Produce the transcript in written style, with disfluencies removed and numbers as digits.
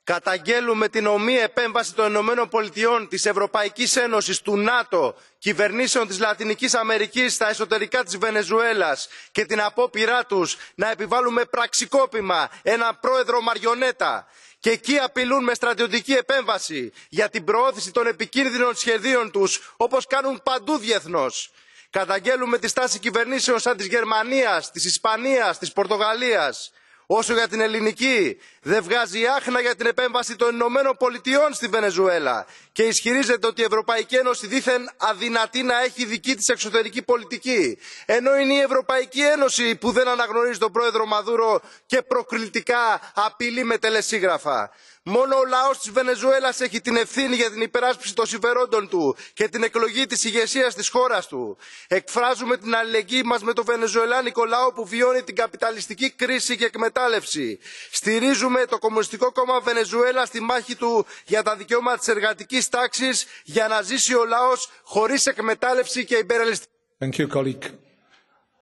Καταγγέλουμε την ομοίη επέμβαση των ΗΠΑ, της Ευρωπαϊκής Ένωσης, του ΝΑΤΟ, κυβερνήσεων της Λατινικής Αμερικής στα εσωτερικά της Βενεζουέλας και την απόπειρά τους να επιβάλλουν με πραξικόπημα έναν πρόεδρο μαριονέτα. Και εκεί απειλούν με στρατιωτική επέμβαση για την προώθηση των επικίνδυνων σχεδίων τους, όπως κάνουν παντού διεθνώς. Καταγγέλουμε τη στάση κυβερνήσεων σαν της Γερμανίας, της Ισπανίας, της Πορτογαλίας. Όσο για την ελληνική, δεν βγάζει άχνα για την επέμβαση των Ηνωμένων Πολιτειών στη Βενεζουέλα και ισχυρίζεται ότι η Ευρωπαϊκή Ένωση δήθεν αδυνατεί να έχει δική της εξωτερική πολιτική. Ενώ είναι η Ευρωπαϊκή Ένωση που δεν αναγνωρίζει τον πρόεδρο Μαδούρο και προκλητικά απειλεί με τελεσίγραφα. Μόνο ο λαός της Βενεζουέλας έχει την ευθύνη για την υπεράσπιση των συμφερόντων του και την εκλογή της ηγεσίας της χώρας του. Εκφράζουμε την αλληλεγγύη μας με το βενεζουελάνικο λαό που βιώνει την καπιταλιστική κρίση και εκμετάλλευση. Στηρίζουμε το Κομμουνιστικό Κόμμα Βενεζουέλα στη μάχη του για τα δικαιώματα της εργατικής τάξης, για να ζήσει ο λαός χωρίς εκμετάλλευση και υπερελιστική.